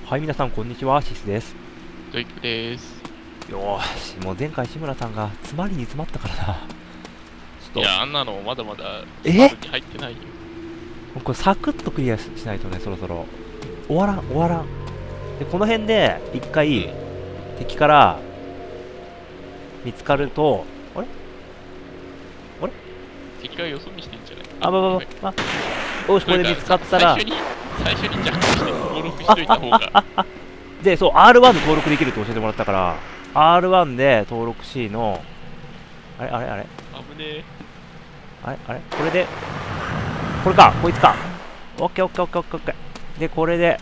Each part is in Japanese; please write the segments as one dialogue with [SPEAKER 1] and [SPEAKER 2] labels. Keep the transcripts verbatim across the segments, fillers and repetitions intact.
[SPEAKER 1] はい、皆さんこんにちは、シスです。
[SPEAKER 2] トイックです。
[SPEAKER 1] よーし、もう前回志村さんが詰まりに詰まったからな。ちょっと
[SPEAKER 2] いや、あんなのまだまだ
[SPEAKER 1] え
[SPEAKER 2] スパルに入ってないよ。
[SPEAKER 1] これサクッとクリア し, しないとね、そろそろ終わらん終わらんで、この辺で一回、うん、敵から見つかると、あれあれ
[SPEAKER 2] 敵がよそ見してんじゃない？
[SPEAKER 1] あばばばばよし、これで見つかったら
[SPEAKER 2] 最初に最初にジャックして登録しといた方が
[SPEAKER 1] で、そう アールワン で登録できるって教えてもらったから アールワン で登録 C のあれあれあれ
[SPEAKER 2] 危ねえ。
[SPEAKER 1] あれあれこれでこれか、こいつか。オッケーオッケーオッケーオッケーオッケーで、これで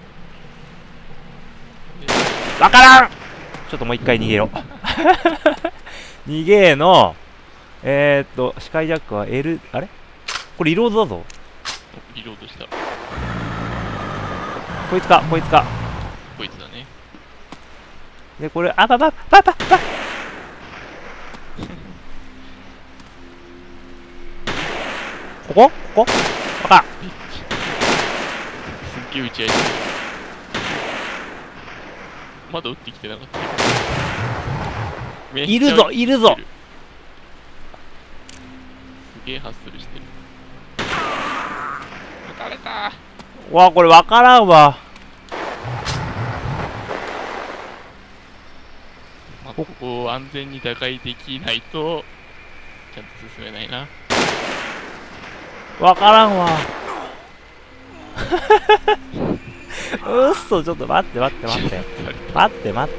[SPEAKER 1] わからん。ちょっともう一回逃げろ逃げのえー、っとスカイジャックは L あれこれリロードだぞ。
[SPEAKER 2] リロードした。
[SPEAKER 1] こいつかこいつか
[SPEAKER 2] こいつだね。
[SPEAKER 1] で、これあばばばばばここここわかん。
[SPEAKER 2] すっげえ打ち合いしてる。まだ撃ってきてなかった。
[SPEAKER 1] いるぞいるぞ。
[SPEAKER 2] すげえハッスルしてる。撃たれた。
[SPEAKER 1] わあ、これわからんわ。
[SPEAKER 2] まあ、ここを安全に打開できないとちゃんと進めないな。
[SPEAKER 1] わからんわうっそ、ちょっと待って待って待って待って待って。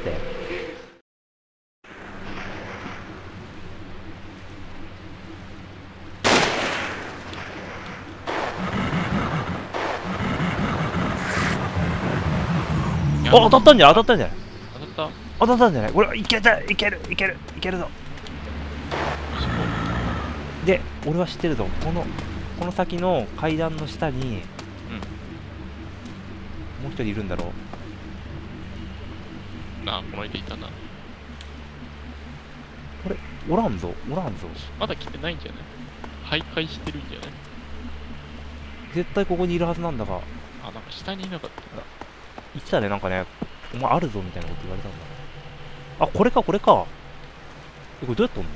[SPEAKER 1] お、当たったんじゃない当たったんじゃない
[SPEAKER 2] 当たった
[SPEAKER 1] 当たったんじゃないこれ、いけたいけるいけるいけるぞ。で、俺は知ってるぞ。このこの先の階段の下に、うん、もう一人いるんだろ
[SPEAKER 2] う。ああ、この間いたな。
[SPEAKER 1] これ、おらんぞおらんぞ。
[SPEAKER 2] まだ来てないんじゃない？徘徊してるんじゃない？
[SPEAKER 1] 絶対ここにいるはずなんだが。
[SPEAKER 2] あ、なんか下にいなかったんだ。
[SPEAKER 1] 言ってたね、なんかね、お前あるぞみたいなこと言われたんだ。あ、これかこれか。え、これどうやっとん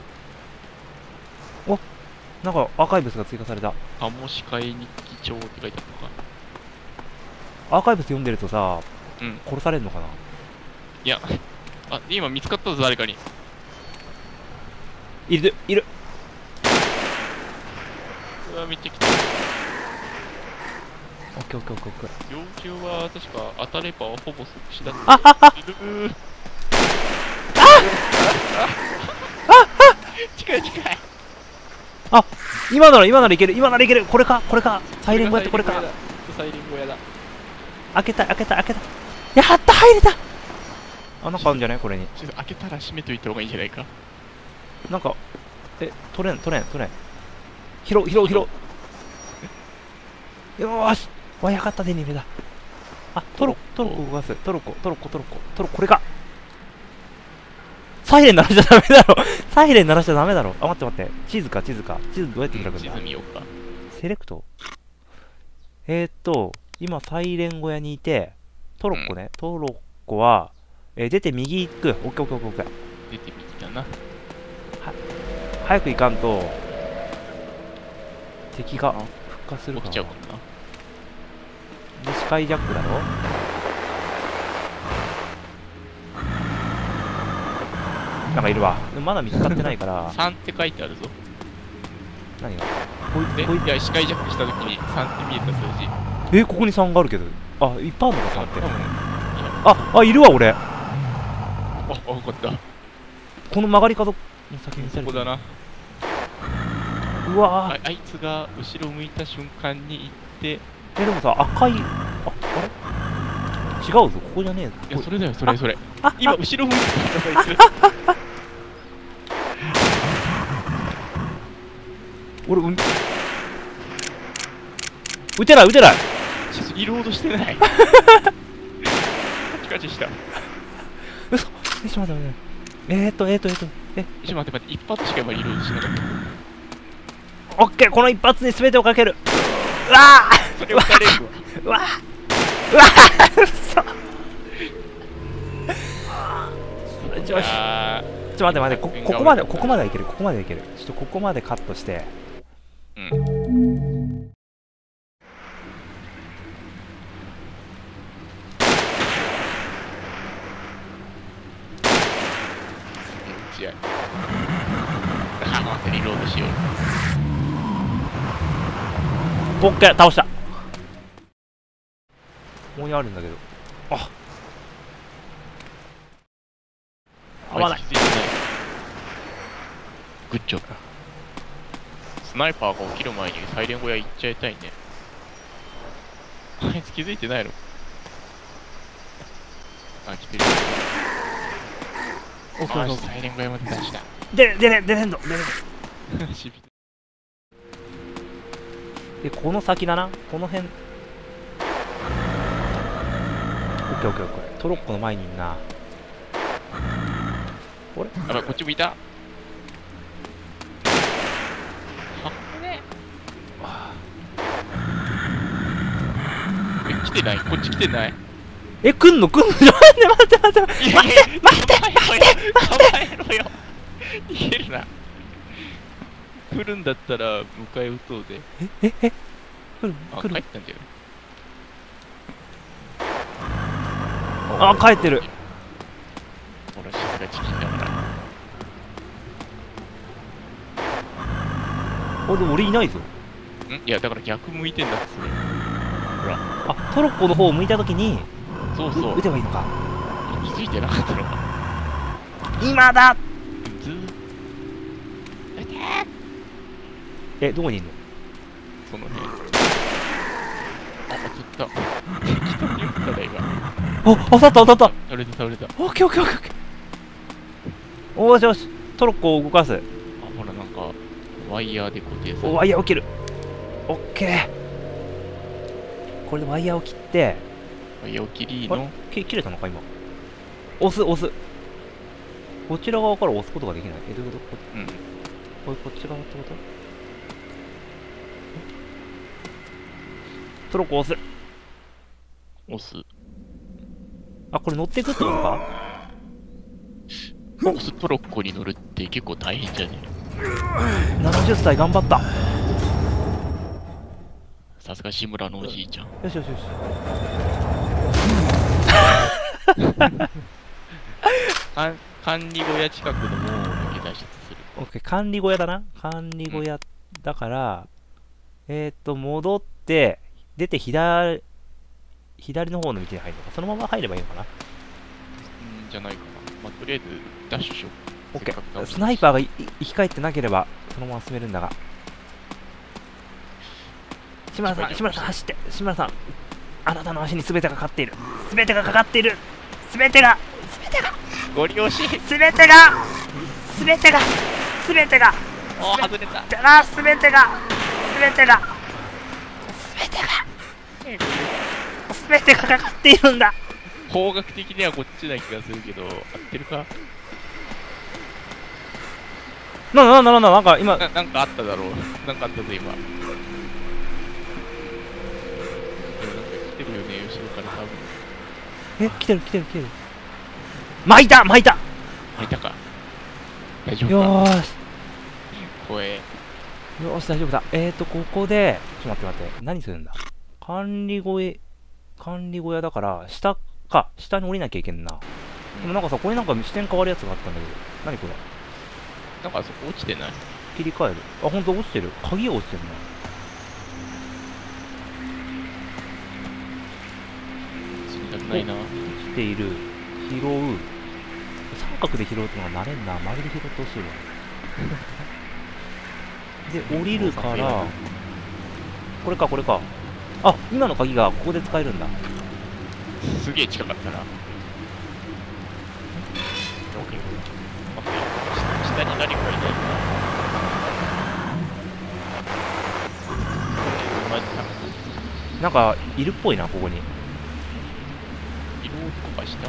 [SPEAKER 1] の？お、なんかアーカイブスが追加された。
[SPEAKER 2] カモシカイ日記帳って書いてあるのか。
[SPEAKER 1] アーカイブス読んでるとさ、
[SPEAKER 2] うん、
[SPEAKER 1] 殺されるのかな。
[SPEAKER 2] いや、あ、今見つかったぞ、誰かに。
[SPEAKER 1] いるいる。
[SPEAKER 2] うわ、めっちゃ来た。
[SPEAKER 1] オッケーオッケーオッケーオッケー。
[SPEAKER 2] 幼虫は確か当たればほぼ即死だった。
[SPEAKER 1] あはは
[SPEAKER 2] 近い近い。
[SPEAKER 1] あ、今なら今ならいける今ならいける。これかこれか。サイレン小屋ってこれか。
[SPEAKER 2] サイレン小屋だ。
[SPEAKER 1] 開けた開けた開けた。やった入れた。あ、なんかあるんじゃないこれに。
[SPEAKER 2] ちょっと開けたら閉めといた方がいいんじゃないか。
[SPEAKER 1] なんかえ、取れん取れん取れん。拾う拾う拾う。よーし、わやかった手に入れた。あ、トロトロコ動かす。トロコトロコトロコトロコこれか。サイレン鳴らしちゃダメだろサイレン鳴らしちゃダメだろ。あ、待って待って。地図か地図か。地図どうやって開くんだ。
[SPEAKER 2] 地図見ようか。
[SPEAKER 1] セレクト。えーっと今サイレン小屋にいて、トロッコね、うん、トロッコは、えー、出て右行く。オッケーオッケーオッケーオッケー。
[SPEAKER 2] 出て右だな。は
[SPEAKER 1] 早く行かんと敵が復活するから。
[SPEAKER 2] 起きちゃうか
[SPEAKER 1] な。で、スカイジャックだろ。なんかいるわ。でもまだ見つかってないから
[SPEAKER 2] さんって書いてあるぞ。
[SPEAKER 1] 何が
[SPEAKER 2] こいつこいついや、スカイジャックしたときにさんって見えた数字。
[SPEAKER 1] え、ここにさんがあるけど。あ、いっぱいあるのかさんって。あ、あ、いるわ俺。
[SPEAKER 2] あ、あ、よかった。
[SPEAKER 1] この曲がり角の先に
[SPEAKER 2] そこだな。
[SPEAKER 1] うわ
[SPEAKER 2] ー あ, あいつが後ろ向いた瞬間に行って。
[SPEAKER 1] え、でもさ、赤い、あ、あれ違うぞ、ここじゃねえぞ。
[SPEAKER 2] いや、それだよ、それそれ。今、後ろ向いてた、あいつ。
[SPEAKER 1] 俺、うん、撃てない、撃てない。
[SPEAKER 2] リロードしてない。カチカチした。
[SPEAKER 1] 嘘。え、ちょっと待って待って。えーっと、えーっと、えーっと、え、
[SPEAKER 2] ちょっと待って待って、一発しか今リロードしなかった。
[SPEAKER 1] オッケー、この一発に全てをかける。うわー、
[SPEAKER 2] それを打たれるわ。
[SPEAKER 1] うわーうわー、うそと待って待って、こここまでここまではいける、ここまではいける。ちょっとここまでカットして。
[SPEAKER 2] うん。試合。あ、待ってリロードしよう。
[SPEAKER 1] オッケー、倒した。ここにあるんだけど。あ。合わない。
[SPEAKER 2] グッジョブ。スナイパーが起きる前にサイレン小屋行っちゃいたいね。あいつ気づいてないの？あ、来てる。
[SPEAKER 1] オッケー、
[SPEAKER 2] サイレン小屋まで出した。
[SPEAKER 1] で、でね、でねんど、でねんど。で、この先だな。この辺。オッケーオッケーオッケー。トロッコの前にいんな。あれ？
[SPEAKER 2] あら、こっちもいた。え、来てない？こっち来てない？
[SPEAKER 1] え、来んの来んの？待って待って待って待って待って待って待って
[SPEAKER 2] 構えろよ。逃げるな。来るんだったら迎え撃とうで。
[SPEAKER 1] えええ来る
[SPEAKER 2] あ、
[SPEAKER 1] 来る。
[SPEAKER 2] 帰ったんじゃない？
[SPEAKER 1] あ、帰ってる。
[SPEAKER 2] ほら、静かチキンだから。
[SPEAKER 1] あ、でも俺いないぞ。
[SPEAKER 2] ん？いや、だから逆向いてんだってそれ。ほら。
[SPEAKER 1] あ、トロッコの方を向いたときに、
[SPEAKER 2] そうそう。
[SPEAKER 1] 撃てばいいのか。
[SPEAKER 2] 気づいてなかったのか。
[SPEAKER 1] 今だ。
[SPEAKER 2] ずー
[SPEAKER 1] え、どこにいんの？
[SPEAKER 2] その辺。あ、当たった。適当に撃ったら今。
[SPEAKER 1] あ、当たった当たった。
[SPEAKER 2] 倒れた倒れた。
[SPEAKER 1] オッケーオッケーオッケーオッケー。おーしよし、トロッコを動かす。
[SPEAKER 2] あ、ほらなんか、ワイヤーで固定され
[SPEAKER 1] お、ワイヤーを切る。オッケー。これでワイヤーを切って、
[SPEAKER 2] ワイヤーを切りの。
[SPEAKER 1] き切れたのか今。押す押す。こちら側から押すことができない。え、どういうこと？
[SPEAKER 2] うん。
[SPEAKER 1] これこっち側ってこと？トロッコ押す。
[SPEAKER 2] 押す。
[SPEAKER 1] あ、これ乗っていくってことか？
[SPEAKER 2] 押すトロッコに乗るって結構大変じゃね？
[SPEAKER 1] ななじゅっさい頑張った。
[SPEAKER 2] さすが志村のおじいちゃん。
[SPEAKER 1] よしよしよし。
[SPEAKER 2] か管理小屋近くの門を抜け出しとする。
[SPEAKER 1] オッケー、管理小屋だな。管理小屋だから、うん、えっと、戻って、出て左、左の方の道に入るのか。そのまま入ればいいのかな。
[SPEAKER 2] うん、じゃないかな。まあ、とりあえず、ダッシュしよう。
[SPEAKER 1] オッケー。スナイパーが生き返ってなければ、そのまま進めるんだが。志村さん、志村さん走って。志村さん、あなたの足に全てがかかっている。全てがかかっている。全てが、全てが。
[SPEAKER 2] ご利用し。
[SPEAKER 1] 全てが、全てが、全てが。
[SPEAKER 2] おー、外れた。
[SPEAKER 1] あ、全てが、全てが、全てが、全てがかかっているんだ。
[SPEAKER 2] 方角的にはこっちな気がするけど、合ってるか？
[SPEAKER 1] な、な、な、な、なんか今
[SPEAKER 2] な、なんかあっただろう。なんかあったぞ、今。来てるよね、後ろから多分。
[SPEAKER 1] え、来てる来てる来てる。巻いた巻いた
[SPEAKER 2] 巻いたか。大丈夫か。
[SPEAKER 1] よーし。
[SPEAKER 2] 怖え。
[SPEAKER 1] よーし、大丈夫だ。えーと、ここで、ちょっと待って待って。何するんだ？管理小屋、管理小屋だから、下か。下に降りなきゃいけんな。でもなんかさ、これなんか視点変わるやつがあったんだけど。何これ？
[SPEAKER 2] なんかあそこ落ちてない？
[SPEAKER 1] 切り替える。あ、ほんと落ちてる。鍵が落ちてるな。
[SPEAKER 2] ないな。
[SPEAKER 1] 落ちている。拾う。三角で拾うってのが慣れんな。丸で拾ってほしいわ。で、降りるから、これか、これか。あ、今の鍵がここで使えるんだ。
[SPEAKER 2] すげえ近かったな。下に何かいないか。
[SPEAKER 1] なんか、いるっぽいな、ここに。
[SPEAKER 2] 色とかした？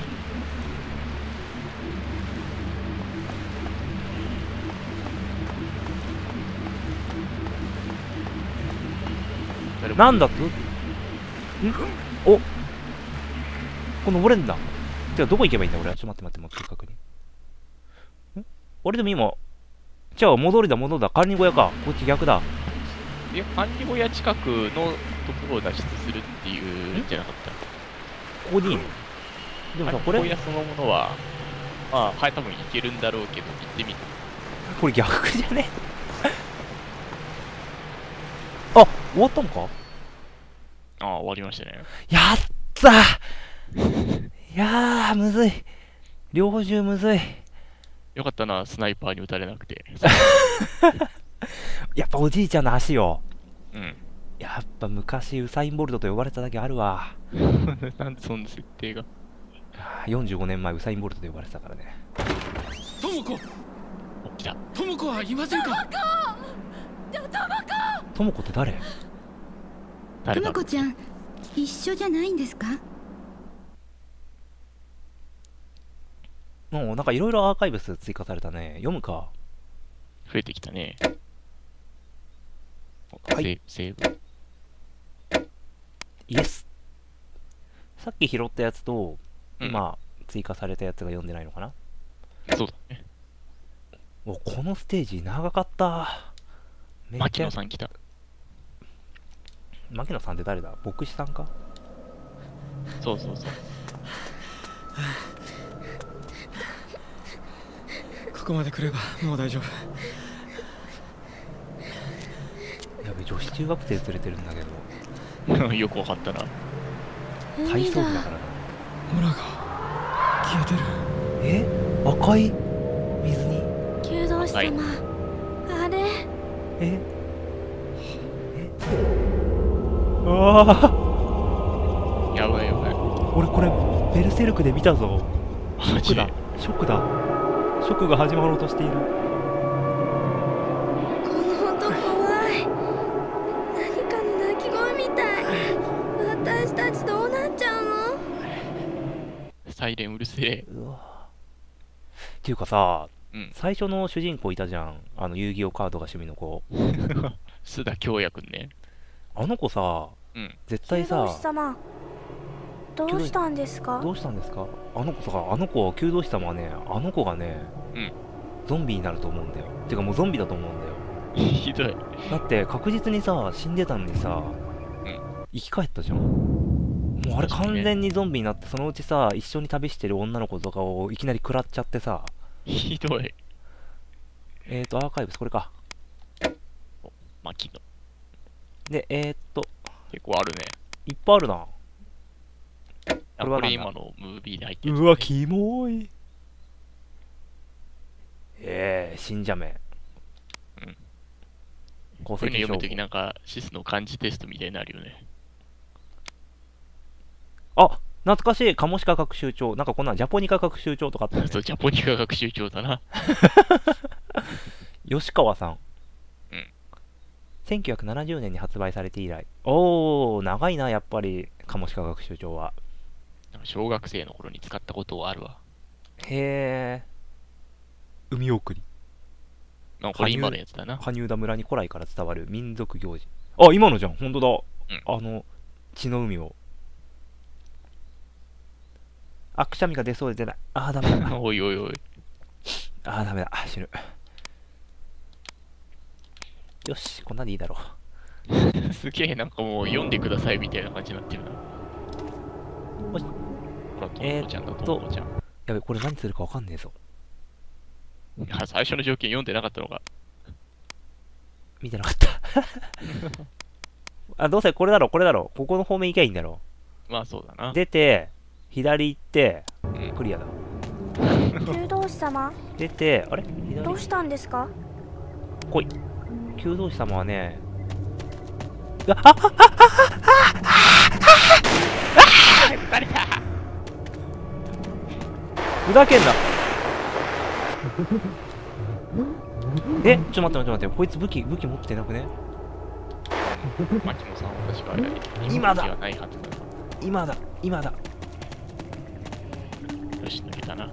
[SPEAKER 1] なんだと？ん？お、ここ登れんだ。てか、どこ行けばいいんだ俺は。ちょっと待って待って待って、確認。ん？ 俺でも今、じゃあ戻りだ戻りだ、管理小屋か。こっち逆だ。
[SPEAKER 2] で、管理小屋近くのところを脱出するっていうんじゃなかった
[SPEAKER 1] ここにいいの？でもさ、こ
[SPEAKER 2] 管理小
[SPEAKER 1] れ、
[SPEAKER 2] 屋そのものは、まあ、はい、多分行けるんだろうけど、行ってみる。
[SPEAKER 1] これ逆じゃね？あ、終わったのか？
[SPEAKER 2] ああ、終わりましたね。
[SPEAKER 1] やったーいやー、むずい。猟銃むずい。
[SPEAKER 2] よかったな、スナイパーに撃たれなくて。
[SPEAKER 1] やっぱおじいちゃんの足よ。
[SPEAKER 2] うん。
[SPEAKER 1] やっぱ昔ウサイン・ボルトと呼ばれただけあるわ。
[SPEAKER 2] なんでそんな設定が。
[SPEAKER 1] よんじゅうごねんまえウサイン・ボルトと呼ばれてたからね。
[SPEAKER 3] トモコ、
[SPEAKER 2] お、来た。
[SPEAKER 3] トモコはいませんか？
[SPEAKER 1] トモコって誰？
[SPEAKER 2] 誰だろう。
[SPEAKER 4] ともこちゃん、一緒じゃないんですか？
[SPEAKER 1] もうなんかいろいろアーカイブス追加されたね。読むか。
[SPEAKER 2] 増えてきたね。
[SPEAKER 1] はい
[SPEAKER 2] セーブ、セーブ。
[SPEAKER 1] イエス。さっき拾ったやつと、
[SPEAKER 2] うん
[SPEAKER 1] 今追加されたやつが読んでないのかな。
[SPEAKER 2] そうだね。
[SPEAKER 1] お、このステージ長かった。めっ
[SPEAKER 2] 牧
[SPEAKER 1] ちゃ
[SPEAKER 2] 野さん来た。
[SPEAKER 1] 牧野さんって誰だ？牧師さんか？
[SPEAKER 2] そうそうそう。
[SPEAKER 3] ここまで来ればもう大丈夫。
[SPEAKER 1] やべ、女子中学生連れてるんだけど、
[SPEAKER 2] よくわかったな。
[SPEAKER 1] 体操着だからな。
[SPEAKER 3] 村が消えてる。
[SPEAKER 1] え？赤い水に？
[SPEAKER 4] 弓道士様、あれ
[SPEAKER 1] え？え？ああ、
[SPEAKER 2] やばいやばい。
[SPEAKER 1] 俺これベルセルクで見たぞ。ショ
[SPEAKER 2] マジで
[SPEAKER 1] ックだ。ショックだ。ショックが始まろうとしている。
[SPEAKER 4] この音怖い。何かの鳴き声みたい。私たちどうなっちゃうの？
[SPEAKER 2] サイレンうるせえ。
[SPEAKER 1] うわ。っていうかさ、
[SPEAKER 2] うん。
[SPEAKER 1] 最初の主人公いたじゃん。あの遊戯王カードが趣味の子。
[SPEAKER 2] 須田京也くんね。
[SPEAKER 1] あの子さ、
[SPEAKER 2] うん。
[SPEAKER 1] 絶対さ、
[SPEAKER 4] 様、ど
[SPEAKER 1] うした
[SPEAKER 4] んですか？
[SPEAKER 1] どうしたんですか？あの子さ、あの子、弓道師様はね、あの子がね、
[SPEAKER 2] うん
[SPEAKER 1] ゾンビになると思うんだよ。てかもうゾンビだと思うんだよ。
[SPEAKER 2] ひどい。
[SPEAKER 1] だって確実にさ、死んでたのにさ、
[SPEAKER 2] うん
[SPEAKER 1] 生き返ったじゃん。もうあれ完全にゾンビになって、そのうちさ、一緒に旅してる女の子とかをいきなり食らっちゃってさ、
[SPEAKER 2] ひどい。
[SPEAKER 1] えーと、アーカイブスこれか。
[SPEAKER 2] 牧野。
[SPEAKER 1] で、えーっと、
[SPEAKER 2] 結構あるね。
[SPEAKER 1] いっぱいあるな。
[SPEAKER 2] あ、
[SPEAKER 1] これはなんだ
[SPEAKER 2] これ今のムービーで入ってる、ね。
[SPEAKER 1] うわ、キモい。えー、信者名。
[SPEAKER 2] うん。
[SPEAKER 1] 功
[SPEAKER 2] これね、
[SPEAKER 1] 績証
[SPEAKER 2] 読むときなんか、シスの漢字テストみたいになるよね。
[SPEAKER 1] あ、懐かしい。カモシカ学習帳。なんかこんなんジャポニカ学習帳とかあったよね
[SPEAKER 2] そう、。ジャポニカ学習帳だな。
[SPEAKER 1] 吉川さん。
[SPEAKER 2] うん。
[SPEAKER 1] せんきゅうひゃくななじゅうねんに発売されて以来。おー、長いな、やっぱり、カモシカ学習帳は。
[SPEAKER 2] なんか小学生の頃に使ったことあるわ。
[SPEAKER 1] へー。海送り。
[SPEAKER 2] なんかこれ今のやつだな。
[SPEAKER 1] 羽生田村に古来から伝わる民族行事。あ、今のじゃん。ほんとだ。
[SPEAKER 2] うん
[SPEAKER 1] あの、血の海を。あ、くしゃみが出そうで出ない。あー、ダメだ。
[SPEAKER 2] おいおいおい。
[SPEAKER 1] あー、ダメだ。あ死ぬ。よし、こんなんでいいだろう。
[SPEAKER 2] すげえなんかもう読んでくださいみたいな感じになってるな。
[SPEAKER 1] もし
[SPEAKER 2] ほら、と
[SPEAKER 1] えーっと
[SPEAKER 2] もこちゃんだ、ともこちゃん。
[SPEAKER 1] やべ、これ何するかわかんねえぞ。
[SPEAKER 2] いや最初の条件読んでなかったのが。
[SPEAKER 1] 見てなかったあ、どうせこれだろ、これだろ。ここの方面行きゃいいんだろ。
[SPEAKER 2] まあそうだな。
[SPEAKER 1] 出て、左行って、
[SPEAKER 2] うん
[SPEAKER 1] クリアだ。
[SPEAKER 4] 弓道士様、
[SPEAKER 1] 出て、あれ左
[SPEAKER 4] したんですか？
[SPEAKER 1] 来い。弓道士様はね、うわあっ
[SPEAKER 2] バレた。
[SPEAKER 1] ふざけんなえ、ちょっと待って待って待って、こいつ武器、武器持ってなくね？
[SPEAKER 2] 牧野さんは確か
[SPEAKER 1] 今だ
[SPEAKER 2] はないはずだ。
[SPEAKER 1] 今だ、今だ。
[SPEAKER 2] よし、抜けたな。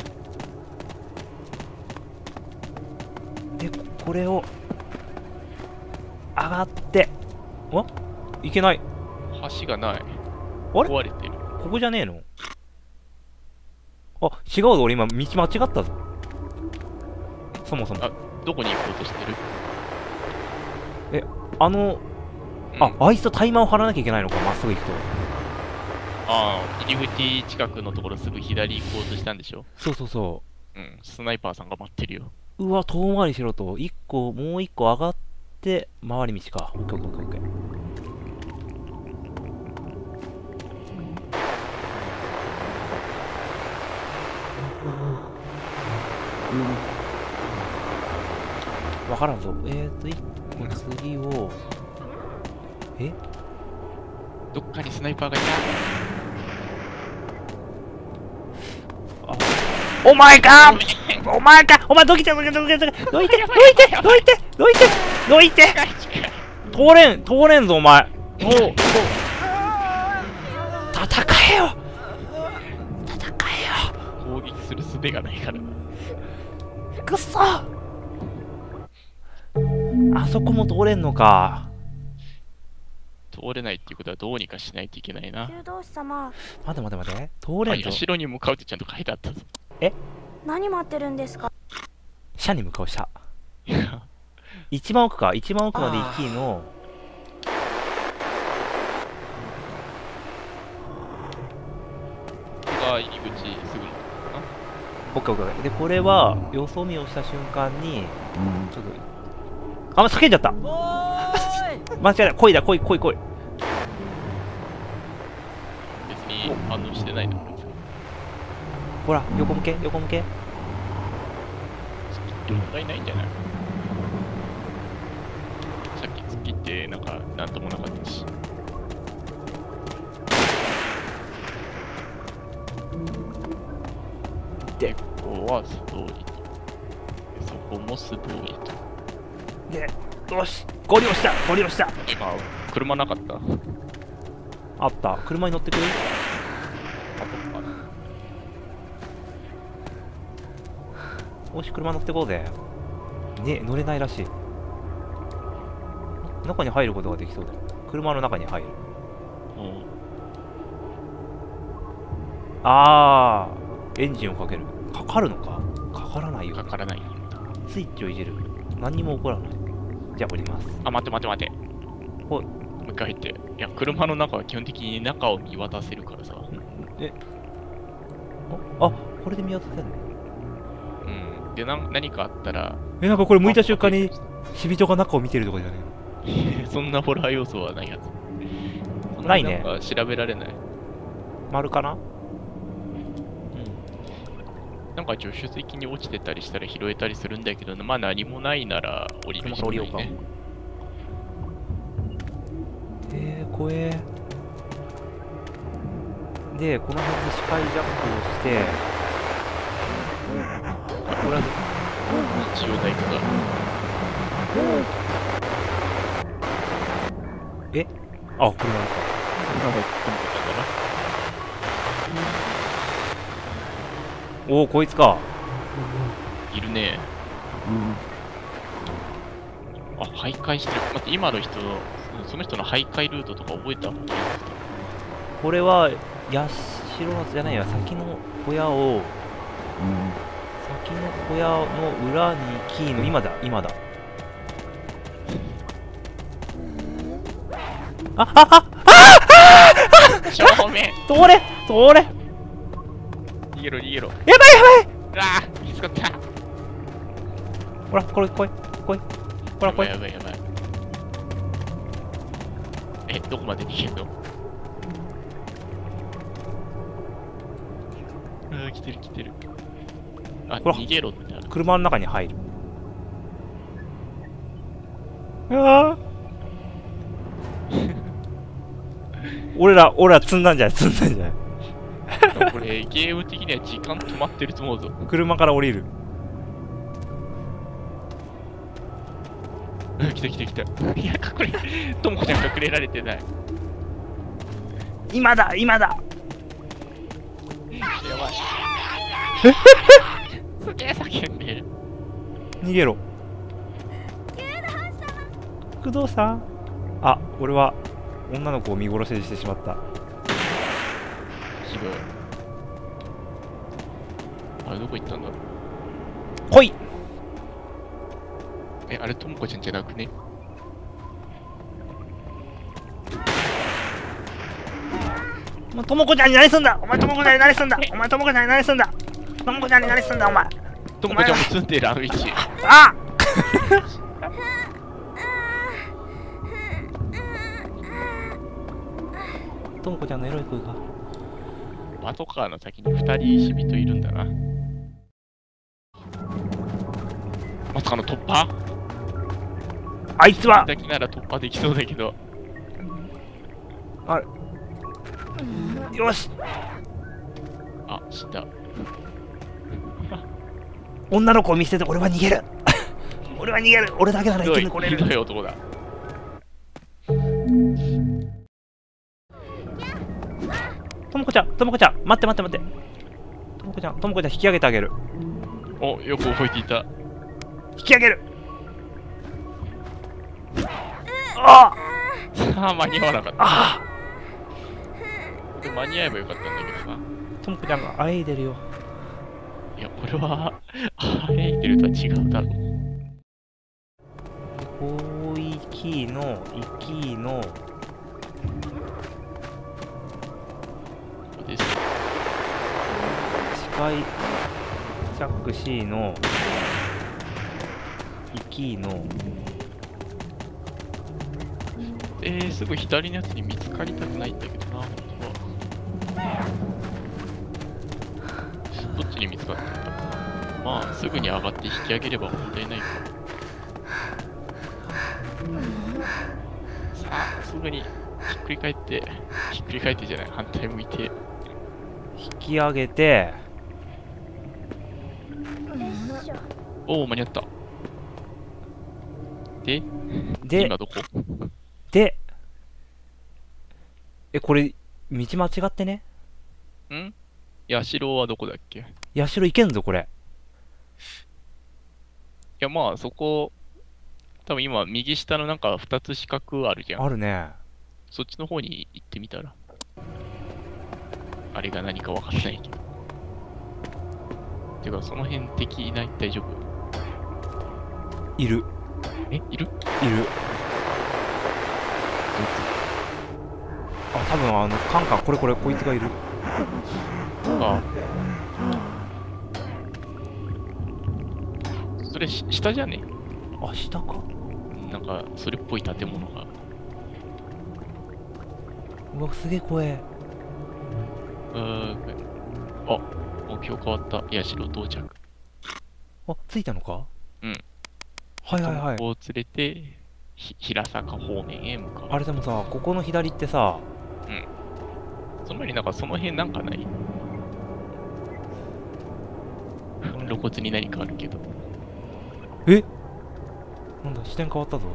[SPEAKER 1] で、これを、上がって、おいけない。
[SPEAKER 2] 橋がない。
[SPEAKER 1] あれ
[SPEAKER 2] 壊れてる。
[SPEAKER 1] ここじゃねえの？あ、違うぞ、俺今道間違ったぞ。 そもそも。
[SPEAKER 2] あ、どこに行こうとしてる？
[SPEAKER 1] あの、
[SPEAKER 2] うん
[SPEAKER 1] あ、あいつとタイマーを張らなきゃいけないのか、まっすぐ行くと。
[SPEAKER 2] ああ、入り口近くのところすぐ左行こうとしたんでしょ？
[SPEAKER 1] そうそうそ
[SPEAKER 2] うん、スナイパーさんが待ってるよ。
[SPEAKER 1] う。うわ、遠回りしろと。一個、もう一個上がって、回り道か。オッケーオッケーオッケーオッケー。わからんぞ。えーと、一個次を、え
[SPEAKER 2] どっかにスナイパーがい
[SPEAKER 1] お前かお前かお前どきてどきてどきてどきてどいてどいてどいてどいてどいて通れん通れんぞお前おお戦えよ戦えよ
[SPEAKER 2] 攻撃する術がないからな。
[SPEAKER 1] くっそあそこも通れんのか。
[SPEAKER 2] 通れないっていうことはどうにかしないといけないな。
[SPEAKER 4] 修道士様、
[SPEAKER 1] 待て待て待て通
[SPEAKER 2] あ、
[SPEAKER 1] れんぞ。
[SPEAKER 2] 後ろに向かうってちゃんと書いてあったぞ。
[SPEAKER 4] 何待ってるんですか？
[SPEAKER 1] 社に向かう社。
[SPEAKER 2] いや、
[SPEAKER 1] 一番奥か一番奥まで行きの。
[SPEAKER 2] ここが入り口すぐの
[SPEAKER 1] オッケーオッケー。でこれはよそ見をした瞬間にちょっとあんま叫んじゃった間違いない。恋だ恋恋恋。
[SPEAKER 2] 別に反応してないの。
[SPEAKER 1] ほら横向け横向け。
[SPEAKER 2] 問題ないんじゃない？さっき突っ切ってなんかなんともなかったし。
[SPEAKER 1] で
[SPEAKER 2] ここは素通りと。でそこも素通りと。
[SPEAKER 1] でよしゴリ押したゴリ押した
[SPEAKER 2] 今車なかった？あ
[SPEAKER 1] あった車に乗ってくる。
[SPEAKER 2] とか。
[SPEAKER 1] よし車乗ってこうぜ。ね乗れないらしい。中に入ることができそうだよ。車の中に入る。
[SPEAKER 2] うん
[SPEAKER 1] あーエンジンをかける。かかるのかかからないよ。
[SPEAKER 2] かからない。
[SPEAKER 1] スイッチをいじる。何にも起こらない。じゃあ降ります。
[SPEAKER 2] あ、待って待って待って。
[SPEAKER 1] ほい
[SPEAKER 2] もう一回入って。いや、車の中は基本的に中を見渡せるからさ。
[SPEAKER 1] えああこれで見渡せんの。
[SPEAKER 2] うん。で、な何かあったら、
[SPEAKER 1] えなんかこれ向いた瞬間に死人が中を見てるとかじゃね
[SPEAKER 2] そんなホラー要素はないはず。そん
[SPEAKER 1] ないね
[SPEAKER 2] なんか調べられない。
[SPEAKER 1] えの。丸かな。
[SPEAKER 2] なんか助手席に落ちてたりしたら拾えたりするんだけど、まあ何もないなら降りるしかない
[SPEAKER 1] 車から降りよ
[SPEAKER 2] ね。
[SPEAKER 1] えー、怖え。で、この辺で視界ジャンプをして、これは
[SPEAKER 2] 一応大工が。
[SPEAKER 1] えあ、これなのか。
[SPEAKER 2] なんか、こんなこと
[SPEAKER 1] おお、こいつか。
[SPEAKER 2] いるね。あ、徘徊してる。待って、今の人、そその人の徘徊ルートとか覚えた方がいいですか？
[SPEAKER 1] これは、社のじゃないや、先の小屋を、先の小屋の裏にキーの、今だ、今だ。あ、あ、あ、
[SPEAKER 2] 正面
[SPEAKER 1] 通れ通れ
[SPEAKER 2] 逃げろ逃げろ。
[SPEAKER 1] やばいやばい。
[SPEAKER 2] ああ見つかった。
[SPEAKER 1] ほら、これ来い、来い。ほら、来い。
[SPEAKER 2] やばいやばいやばい。え、どこまで逃げるの？ああ、来てる来てる。あ、
[SPEAKER 1] ほら
[SPEAKER 2] 逃げろってなる。
[SPEAKER 1] 車の中に入る。ああ。俺ら、俺ら積んだんじゃない積んだんじゃない
[SPEAKER 2] これ、ゲーム的には時間止まってると思うぞ。
[SPEAKER 1] 車から降りる。
[SPEAKER 2] うん来た来た来た。いや、隠れ、ともこちゃん隠れられてない。
[SPEAKER 1] 今だ今だ
[SPEAKER 2] やばい。すげえ叫んでる。
[SPEAKER 1] 逃げろ。工藤さん。あ、俺は女の子を見殺しにしてしまった。
[SPEAKER 2] ひどい。あれ、どこ行ったんだろう。
[SPEAKER 1] 来い
[SPEAKER 2] え、あれともこちゃんじゃなくね？
[SPEAKER 1] お前ともこちゃんに何すんだ。お前ともこちゃんに何すんだ。お前ともこちゃんに何すんだ。ともこちゃんに何すんだお前。
[SPEAKER 2] ともこちゃんも住んでるあの位置。
[SPEAKER 1] あともこちゃんのエロい声が。
[SPEAKER 2] パトカーの先にふたり死人いるんだな。まさかの突破？
[SPEAKER 1] あいつは
[SPEAKER 2] だけなら突破できそうだけど。
[SPEAKER 1] あれよし
[SPEAKER 2] あ、死んだ。
[SPEAKER 1] 女の子を見捨てて俺は逃げる俺は逃げる。俺だけなら生き残れる。
[SPEAKER 2] ひどい男だ。
[SPEAKER 1] ともこちゃん、ともこちゃん、待って待って待って。ともこちゃん、ともこちゃん引き上げてあげる。
[SPEAKER 2] お、よく覚えていた。
[SPEAKER 1] 引き上げる。あ
[SPEAKER 2] さあ、間に合わなかった。
[SPEAKER 1] あ
[SPEAKER 2] これ間に合えばよかったんだけどな。
[SPEAKER 1] ともこちゃんがあえいでるよ。
[SPEAKER 2] いや、これは、あえいでるとは違うだろう。
[SPEAKER 1] 広域の、域の、
[SPEAKER 2] ここです。
[SPEAKER 1] 近い、チャック C の、域の、
[SPEAKER 2] えー、すぐ左のやつに見つかりたくないんだけどな、本当は。どっちに見つかったんだろうな。まあ、すぐに上がって引き上げれば問題ないか。さあ、すぐにひっくり返って、ひっくり返ってじゃない、反対向いて。
[SPEAKER 1] 引き上げて、
[SPEAKER 2] おお、間に合った。で、
[SPEAKER 1] で
[SPEAKER 2] 今、どこ？
[SPEAKER 1] で、え、これ、道間違ってね。
[SPEAKER 2] ん？社はどこだっけ？い
[SPEAKER 1] 社行けんぞ、これ。
[SPEAKER 2] や、まあ、そこ、多分今、右下のなんかふたつ四角あるじゃん。
[SPEAKER 1] あるね。
[SPEAKER 2] そっちの方に行ってみたら。あれが何かわかんないけど。てか、その辺敵いない？大丈夫？
[SPEAKER 1] いる。
[SPEAKER 2] え、いる？
[SPEAKER 1] いる。あ、多分あの、カンカン、これこれ、こいつがいる。
[SPEAKER 2] あ、それし下じゃね？
[SPEAKER 1] あ、下か。
[SPEAKER 2] なんか、それっぽい建物が。
[SPEAKER 1] うわ、すげえ怖え。
[SPEAKER 2] うーん。あ、目標変わった。社到着。
[SPEAKER 1] あ、着いたのか？
[SPEAKER 2] うん。
[SPEAKER 1] はいはいはい。
[SPEAKER 2] ここを連れて、ひ平坂方面へ向かう。
[SPEAKER 1] あれでもさ、ここの左ってさ、
[SPEAKER 2] その前になんかその辺なんかない露骨に何かあるけど。
[SPEAKER 1] えなんだ、視点変わったぞ。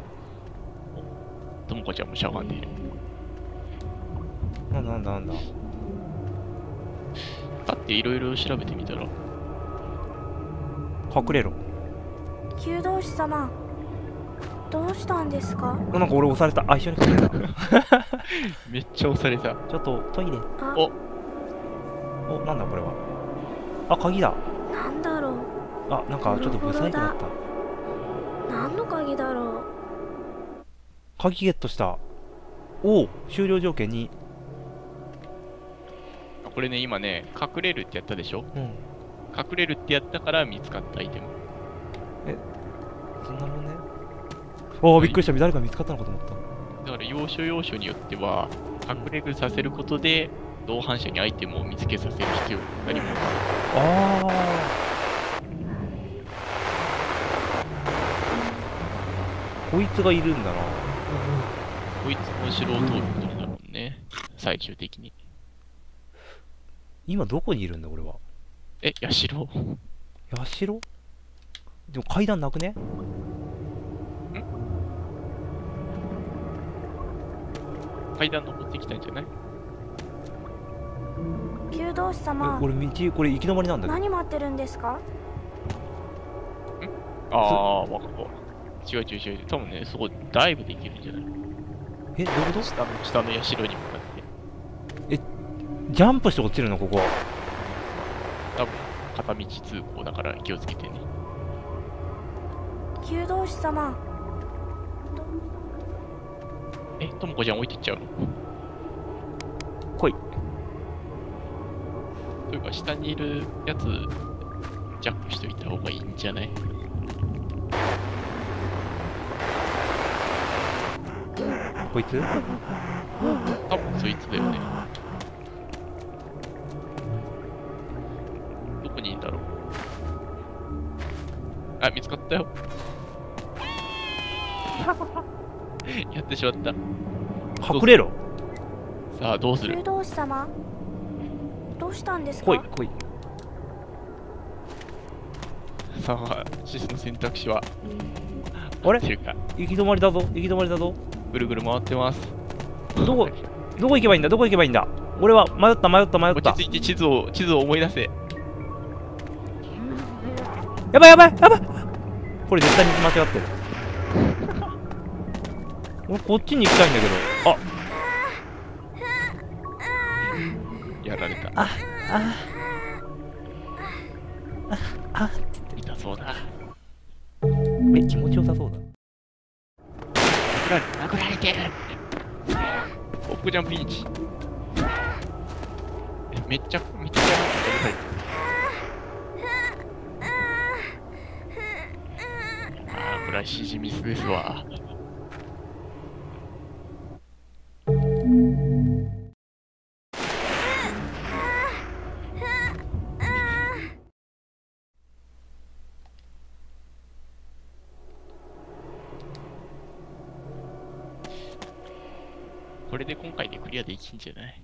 [SPEAKER 2] ともこちゃんもしゃがんでいる。
[SPEAKER 1] なんだなんだなんだ。
[SPEAKER 2] だっていろいろ調べてみたら。
[SPEAKER 1] 隠れろ。
[SPEAKER 4] 弓道士様、どうしたんですか？
[SPEAKER 1] あ、なんか俺押された。あ、一緒に隠れた。
[SPEAKER 2] めっちゃ押された。
[SPEAKER 1] ちょっとトイレ。
[SPEAKER 4] あ、
[SPEAKER 2] お
[SPEAKER 1] お、なんだこれは。あ、鍵だ。
[SPEAKER 4] なんだろう。
[SPEAKER 1] あ、なんかちょっとブサイクだった。
[SPEAKER 4] 何の鍵だろう。
[SPEAKER 1] 鍵ゲットした。おお、終了条件に。
[SPEAKER 2] これね、今ね、隠れるってやったでしょ？
[SPEAKER 1] うん。
[SPEAKER 2] 隠れるってやったから見つかったアイテム。
[SPEAKER 1] そんなもんね。おお、びっくりした。誰か見つかったのかと思った。
[SPEAKER 2] だから要所要所によっては、隠れるさせることで、同伴者にアイテムを見つけさせる必要があります。
[SPEAKER 1] ああ。こいつがいるんだな。
[SPEAKER 2] こいつの城を通ることになるもんね。最終的に。
[SPEAKER 1] 今どこにいるんだ俺は。
[SPEAKER 2] え、社？
[SPEAKER 1] 社？でも階段なくね？ん？
[SPEAKER 2] 階段登ってきたんじゃない？
[SPEAKER 4] 弓道士
[SPEAKER 1] え、
[SPEAKER 4] 様、
[SPEAKER 1] これ道、これ行き止まりなんだけど。
[SPEAKER 4] 何待ってるんですか？
[SPEAKER 2] ああ、わかった。違う違う違う。多分ね、そこダイブできるんじゃない？
[SPEAKER 1] え、どういうこと？
[SPEAKER 2] 下の、下の社に向かって。
[SPEAKER 1] ジャンプして落ちるのここ。
[SPEAKER 2] 多分、片道通行だから気をつけてね。
[SPEAKER 4] 弓道士様。
[SPEAKER 2] え、ともこちゃん置いてっちゃうの？
[SPEAKER 1] 来い。
[SPEAKER 2] というか、下にいるやつ、ジャックしといた方がいいんじゃない？
[SPEAKER 1] こいつ？
[SPEAKER 2] 多分そいつだよね。どこにいるんだろう。あ、見つかったよ。やってしまった。
[SPEAKER 1] 隠れろ。
[SPEAKER 2] さあ、どうする？
[SPEAKER 4] 弓道士様、どうしたんですか？
[SPEAKER 1] 来い来い。
[SPEAKER 2] さあ、シスの選択肢は
[SPEAKER 1] あれ
[SPEAKER 2] 合ってるか。
[SPEAKER 1] 行き止まりだぞ、行き止まりだぞ。
[SPEAKER 2] ぐるぐる回ってます。
[SPEAKER 1] どこ、どこ行けばいいんだ、どこ行けばいいんだ。俺は迷った迷った迷った。
[SPEAKER 2] 落ち着いて地図を、地図を思い出せ。
[SPEAKER 1] やばいやばいやばい。これ絶対に間違ってる。俺こっちに行きたいんだけど。あ、
[SPEAKER 2] やられた。
[SPEAKER 1] あ、あ、あ、
[SPEAKER 2] 痛そうだ。
[SPEAKER 1] え、気持ちよさそうだ。
[SPEAKER 2] 殴られ、殴られてる。ポップジャンピンチ。え、めっちゃ、めっちゃ殴られてる。あー、これは指示ミスですわ。これで今回でクリアできんじゃない？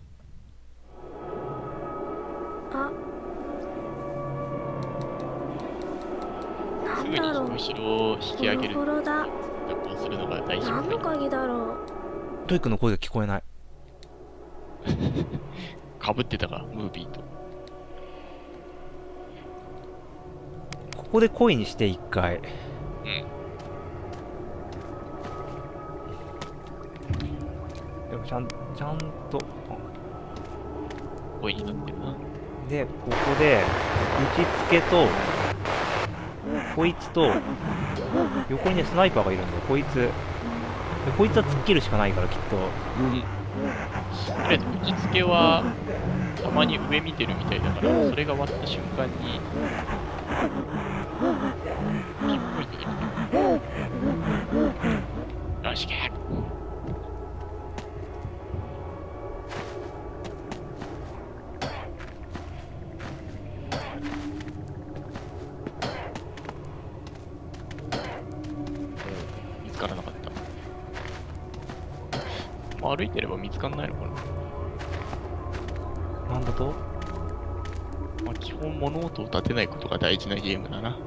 [SPEAKER 4] あ、な
[SPEAKER 2] すぐに
[SPEAKER 4] んだろう。
[SPEAKER 2] 後ろを引き上げる。
[SPEAKER 4] ボロボロだ。
[SPEAKER 2] こうするのが大事。
[SPEAKER 4] 何の鍵だろう。
[SPEAKER 1] トイックの声が聞こえない。
[SPEAKER 2] かぶってたか、ムービーと。
[SPEAKER 1] ここで恋にして一回。
[SPEAKER 2] うん。
[SPEAKER 1] でもちゃん、ちゃんと。
[SPEAKER 2] 声になってるな。
[SPEAKER 1] で、ここで、打ち付けと、こいつと、横にね、スナイパーがいるんだよ、こいつ。でこいつは突っ切るしかないから、きっと。
[SPEAKER 2] うん。とりあえず、打ち付けは、たまに上見てるみたいだから、それが終わった瞬間に、ピンポイントで見てる。よし、けー見つからなかった。まあ、歩いてれば見つかんないのかな。
[SPEAKER 1] なんだと？
[SPEAKER 2] まあ、基本物音を立てないことが大事なゲームだな。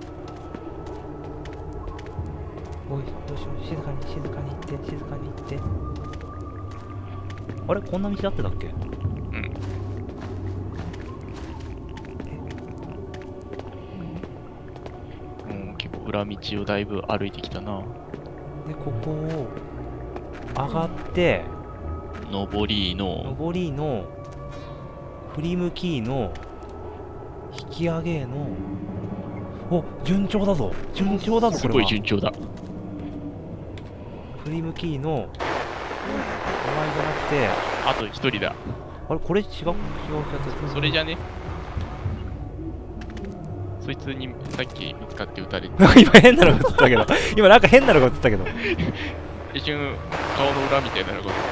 [SPEAKER 1] おい、どうしよう、静かに、静かに行って、静かに行って。あれ、こんな道あってたっけ？
[SPEAKER 2] うん。うん、結構裏道をだいぶ歩いてきたな。
[SPEAKER 1] で、ここを上がって、
[SPEAKER 2] 上りの、
[SPEAKER 1] 上りの、振り向きの、引き上げの、お、順調だぞ。順調だぞ、これは。
[SPEAKER 2] すごい順調だ。
[SPEAKER 1] 振り向きの、お前じゃなくて、
[SPEAKER 2] あと一人だ。
[SPEAKER 1] あれ、これ違う、違うやつ。
[SPEAKER 2] それじゃね。そいつにさっき見つかって撃たれて、
[SPEAKER 1] 今変なのが映ったけど、今なんか変なのが映ったけど。
[SPEAKER 2] 一瞬顔の裏みたいなのが映っ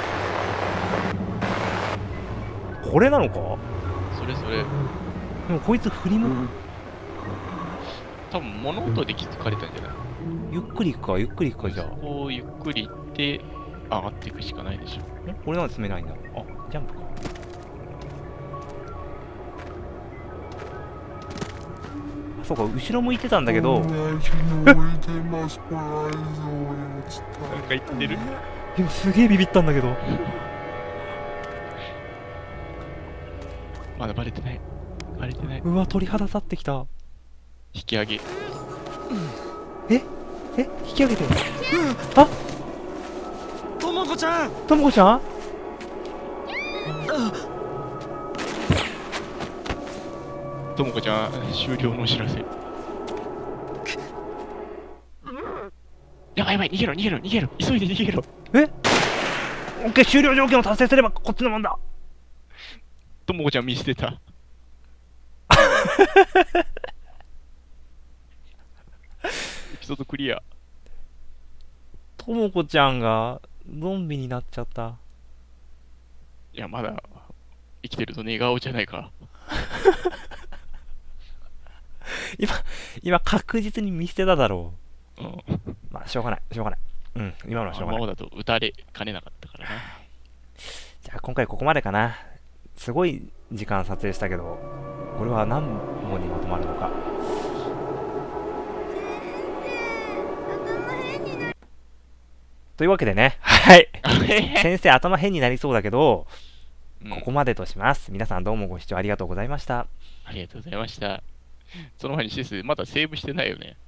[SPEAKER 1] これなのか？
[SPEAKER 2] た。それそれ、
[SPEAKER 1] でもこいつ振り向く。
[SPEAKER 2] 多分物音で気づかれたんじゃない？
[SPEAKER 1] ゆっくり行くか、ゆっくり行くか、じゃあ。
[SPEAKER 2] こうゆっくり行って上がっていくしかないでしょ。
[SPEAKER 1] え、これなんで詰めないんだ。あ、ジャンプか。あ、そうか、後ろ向いてたんだけど。
[SPEAKER 2] なんか言ってる。
[SPEAKER 1] 今すげえビビったんだけど。
[SPEAKER 2] まだバレてない。バレてない。
[SPEAKER 1] うわ、鳥肌立ってきた。
[SPEAKER 2] 引き上げ。
[SPEAKER 1] ええ引き上げてる。あ、
[SPEAKER 3] ともこちゃん。
[SPEAKER 1] ともこちゃん？
[SPEAKER 2] ともこちゃん終了のお知らせ。 ばいやばい、逃げろ逃げろ逃げろ、急いで逃げろ。
[SPEAKER 1] えオッケー、終了条件を達成すればこっちのもんだ。
[SPEAKER 2] ともこちゃん見捨てた。エピソードクリア。
[SPEAKER 1] ともこちゃんがゾンビになっちゃった。
[SPEAKER 2] いや、まだ生きてると願おうじゃないか。
[SPEAKER 1] 今、今確実に見捨てただろ
[SPEAKER 2] うん。
[SPEAKER 1] う。まあ、しょうがない、しょうがない。うん、今のはしょうがない。
[SPEAKER 2] あのままだと撃たれかねなかったからな。
[SPEAKER 1] じゃあ今回ここまでかな。すごい時間撮影したけど、これは何本にまとまるのか。
[SPEAKER 4] 頭変になる。
[SPEAKER 1] というわけでね、はい。
[SPEAKER 2] あれ
[SPEAKER 1] 先生頭変になりそうだけど、
[SPEAKER 2] うん
[SPEAKER 1] ここまでとします。皆さんどうもご視聴ありがとうございました。
[SPEAKER 2] ありがとうございました。その前にシス、まだセーブしてないよね。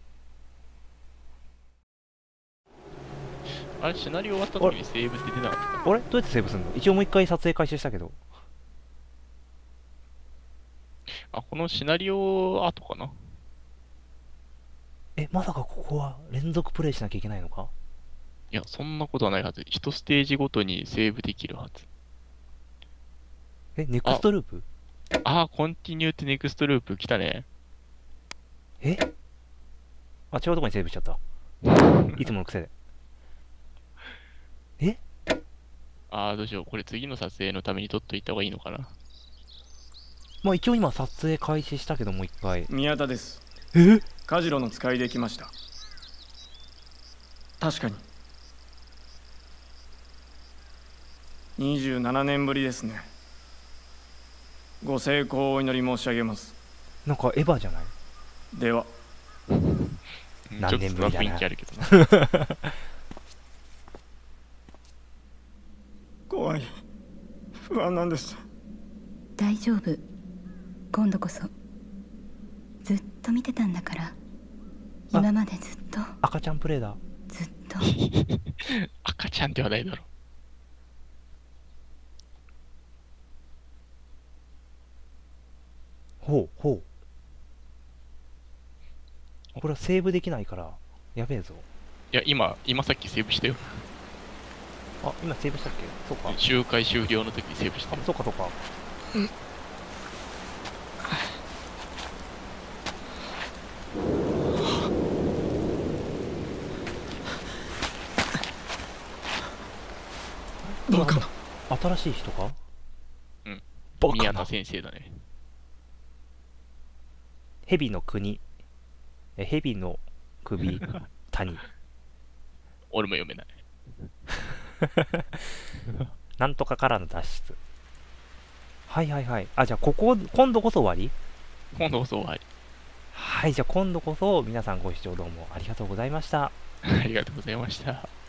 [SPEAKER 2] あれ、シナリオ終わった時にセーブって出なかった。
[SPEAKER 1] あれどうやってセーブするの？一応もう一回撮影開始したけど。
[SPEAKER 2] あ、このシナリオ後かな。
[SPEAKER 1] え、まさかここは連続プレイしなきゃいけないのか？
[SPEAKER 2] いや、そんなことはないはず。一ステージごとにセーブできるはず。
[SPEAKER 1] え、ネクストループ？
[SPEAKER 2] あー、コンティニューってネクストループ来たね。
[SPEAKER 1] えあ、違うとこにセーブしちゃった。いつもの癖で。え
[SPEAKER 2] あー、どうしよう。これ次の撮影のために撮っといた方がいいのかな。
[SPEAKER 1] まあ一応今撮影開始したけどもう一回。
[SPEAKER 3] 宮田です。
[SPEAKER 1] え
[SPEAKER 3] カジロの使いで来ました。確かににじゅうななねんぶりですね。ご成功をお祈り申し上げます。
[SPEAKER 1] なんかエヴァじゃない？
[SPEAKER 3] では
[SPEAKER 1] 何年ぶりだな
[SPEAKER 2] ちょっとその雰囲気あるけどな。
[SPEAKER 3] 怖い、不安なんです。
[SPEAKER 5] 大丈夫、今度こそ。ずっと見てたんだから。今までずっと
[SPEAKER 1] 赤ちゃんプレイだ。
[SPEAKER 5] ずっと
[SPEAKER 2] 赤ちゃんではないだろ。
[SPEAKER 1] ほうほう。これはセーブできないからやべえぞ。
[SPEAKER 2] いや、今、今さっきセーブしたよ。
[SPEAKER 1] あ、今セーブしたっけ？そうか。
[SPEAKER 2] 周回終了の時にセーブした
[SPEAKER 1] あ、。そうかそうか。
[SPEAKER 3] バカな。
[SPEAKER 1] 新しい人か？
[SPEAKER 2] うん。
[SPEAKER 1] バカな
[SPEAKER 2] 宮田。先生だね。
[SPEAKER 1] 蛇の国。え、蛇の首、谷。
[SPEAKER 2] 俺も読めない。
[SPEAKER 1] なんとかからの脱出。はいはいはい。あ、じゃあここ、今度こそ終わり？
[SPEAKER 2] 今度こそ終わり。
[SPEAKER 1] はい、じゃあ今度こそ皆さんご視聴どうもありがとうございました。
[SPEAKER 2] ありがとうございました。